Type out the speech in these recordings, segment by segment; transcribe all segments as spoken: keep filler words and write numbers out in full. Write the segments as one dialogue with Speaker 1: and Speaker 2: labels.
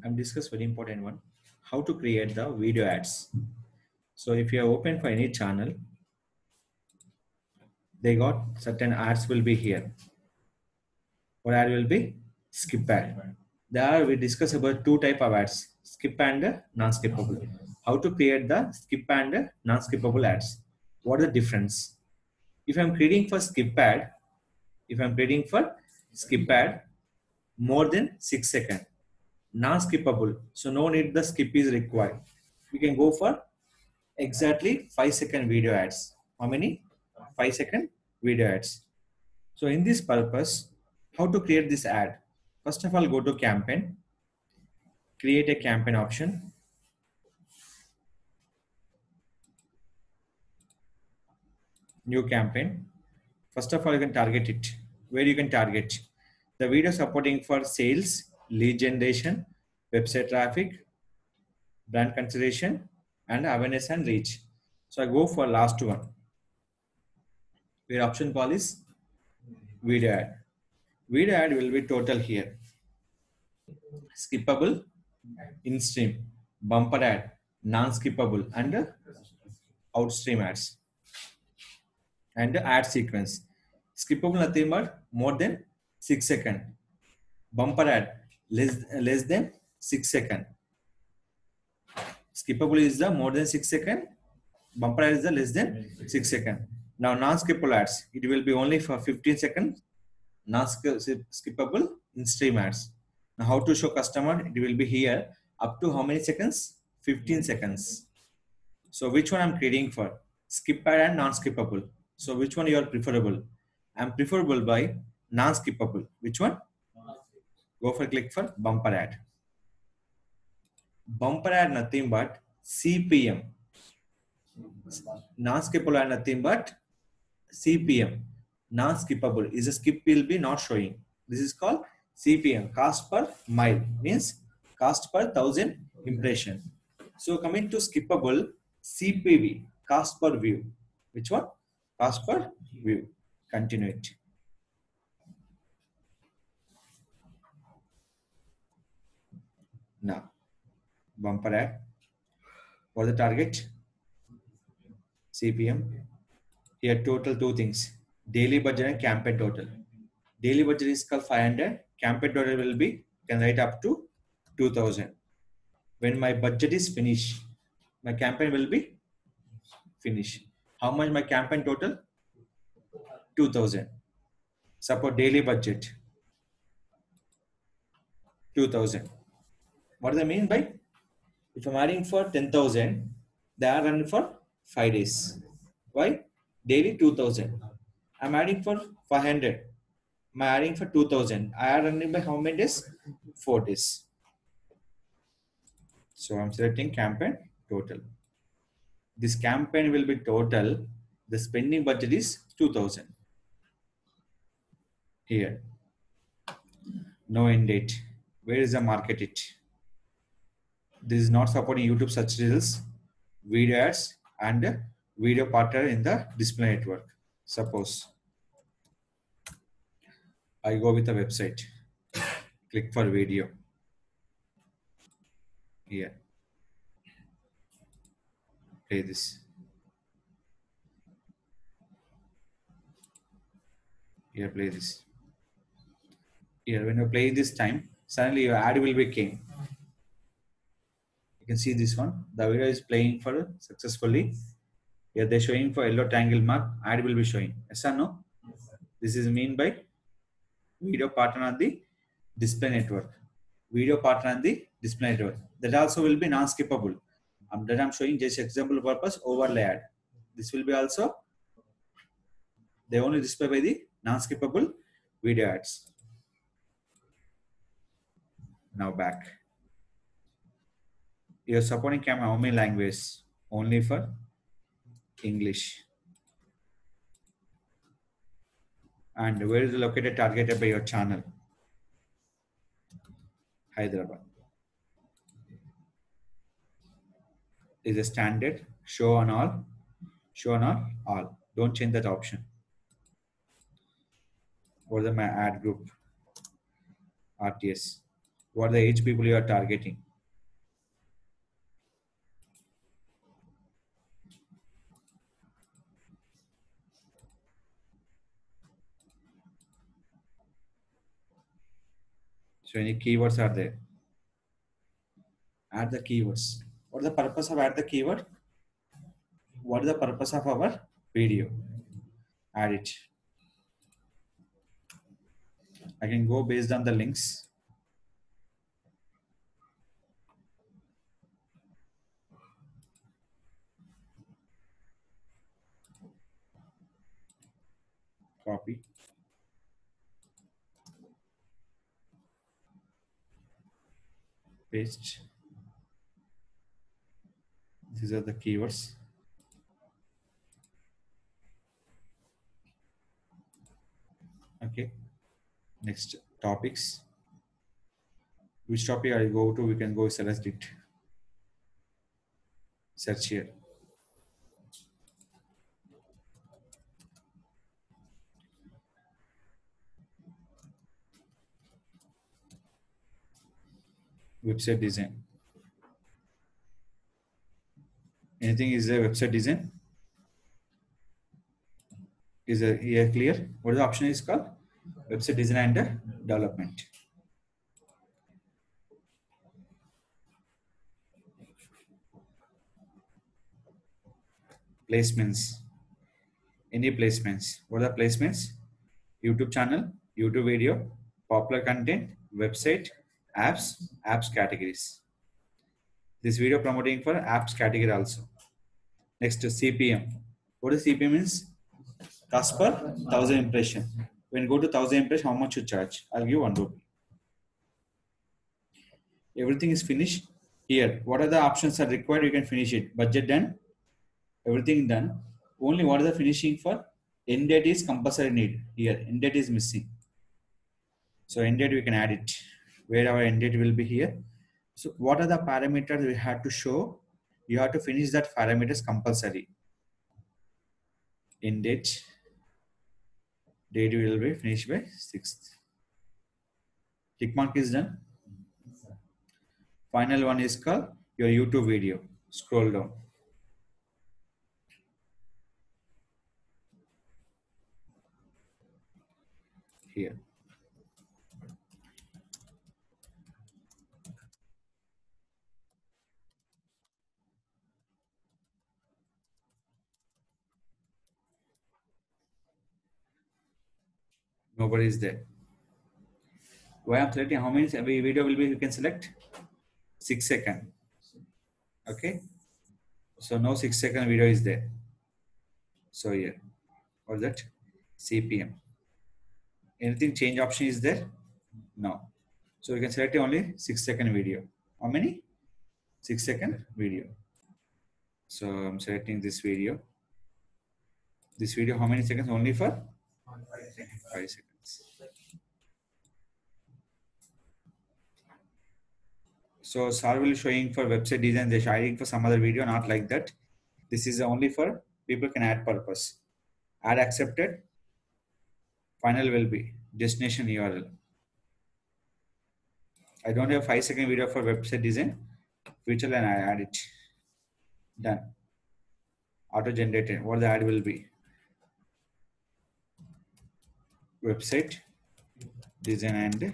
Speaker 1: I'm discuss very important one. How to create the video ads. So if you are open for any channel, they got certain ads will be here. What ad will be? Skip ad. There we discuss about two type of ads, skip and non-skippable. How to create the skip and non-skippable ads. What is the difference? If I'm creating for skip ad, if I'm creating for skip ad more than six seconds, non-skippable, so no need the skip is required. We can go for exactly five second video ads. How many? five second video ads. So in this purpose, how to create this ad? First of all, go to campaign, create a campaign option. New campaign. First of all, you can target it. Where you can target? The video supporting for sales, lead generation, website traffic, brand consideration, and awareness and reach. So I go for last one. Where option call is video ad. Video ad will be total here. Skippable, in-stream, bumper ad, non-skippable, and outstream ads. And the ad sequence. Skippable nothing but more than six seconds. Bumper ad less, less than six seconds. Skippable is the more than six seconds. Bumper ad is the less than six seconds. Now non-skippable ads, it will be only for fifteen seconds. Non-skippable in-stream ads. Now how to show customer? It will be here up to how many seconds? fifteen seconds. So which one I'm creating for? Skip ad and non-skippable. So which one you are preferable? I'm preferable by non-skippable. Which one? Go for click for bumper ad. Bumper ad nothing but C P M. Non-skippable ad nothing but C P M. Non-skippable is a skip will be not showing. This is called C P M, cost per mile, means cost per thousand impression. So coming to skippable, C P V, cost per view. Which one? Cost per view. Continue it. Now, bumper ad. For the target, C P M. Here total two things, daily budget and campaign total. Daily budget is called five hundred, campaign total will be, you can write up to two thousand. When my budget is finished, my campaign will be finished. How much my campaign total? two thousand. Suppose daily budget, two thousand. What does that mean by? If I'm adding for ten thousand, they are running for five days. Why? Daily two thousand. I'm adding for five hundred. I'm adding for two thousand. I are running by how many days? four days. So I'm selecting campaign total. This campaign will be total. The spending budget is two thousand. Here. No end date. Where is the market it? This is not supporting YouTube search results, video ads, and video partner in the display network. Suppose I go with a website, click for video. Here, play this. Here, play this. Here, when you play this time, suddenly your ad will be king. You can see this one. The video is playing for successfully. Here they're showing for yellow triangle mark. Ad will be showing. Yes or no? Yes, sir. This is mean by video partner on the display network. Video partner on the display network. That also will be non-skippable. Um, that I'm showing just example purpose overlay ad. This will be also, they only display by the non-skippable video ads. Now back. You're supporting camera how many languages? Only for English. And where is the located targeted by your channel? Hyderabad. Is a standard, show on all, show on all, all. Don't change that option. What is my ad group? R T S. What are the age people you are targeting? So any keywords are there? Add the keywords. What is the purpose of add the keyword? What is the purpose of our video? Add it. I can go based on the links. Copy. Paste. These are the keywords. Okay. Next topics. Which topic I go to? We can go select it. Search here. Website design. Anything is a website design? Is a here clear? What is the option is called? Website design and uh, development. Placements. Any placements. What are the placements? YouTube channel, YouTube video, popular content, website, apps, apps categories. This video promoting for apps category also. Next C P M. What is C P M means? Cost per thousand impression. When you go to thousand impression, how much you charge? I'll give one rupee. Everything is finished. Here, what are the options are required? You can finish it. Budget done. Everything done. Only what are the finishing for? End date is compulsory need. Here, end date is missing. So end date we can add it. Where our end date will be here. So what are the parameters we have to show? You have to finish that parameters compulsory. End date. Date will be finished by sixth. Tick mark is done. Final one is called your YouTube video. Scroll down. Here. Nobody is there. Why I'm selecting how many video will be you can select? Six second. Okay. So no six second video is there. So here. What is that? C P M. Anything change option is there? No. So you can select only six second video. How many? Six second video. So I'm selecting this video. This video, how many seconds? Only for five seconds. So sir will showing for website design. They're sharing for some other video, not like that. This is only for people can add purpose. Add accepted. Final will be destination U R L. I don't have five second video for website design. Future and I add it. Done. Auto generated. What the ad will be? Website design and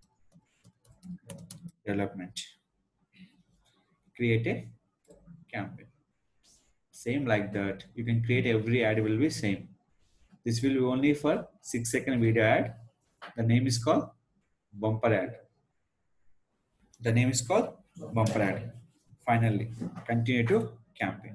Speaker 1: development. Create a campaign. Same like that. You can create every ad will be same. This will be only for six second video ad. The name is called bumper ad. The name is called bumper ad. Finally, continue to campaign.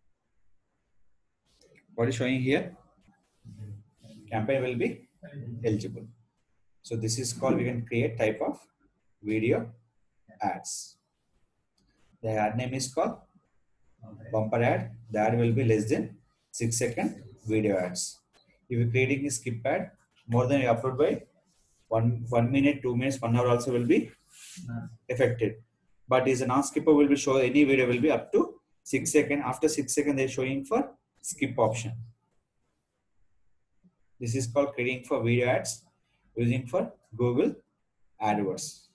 Speaker 1: What is showing here? Campaign will be eligible. So this is called, we can create type of video ads. The ad name is called bumper ad. The ad will be less than six second video ads. If you're creating a skip ad, more than you upload by one, one minute, two minutes, one hour also will be affected. But is a non-skipper will be show any video will be up to six second. After six second, they're showing for skip option. This is called creating for video ads using for Google AdWords.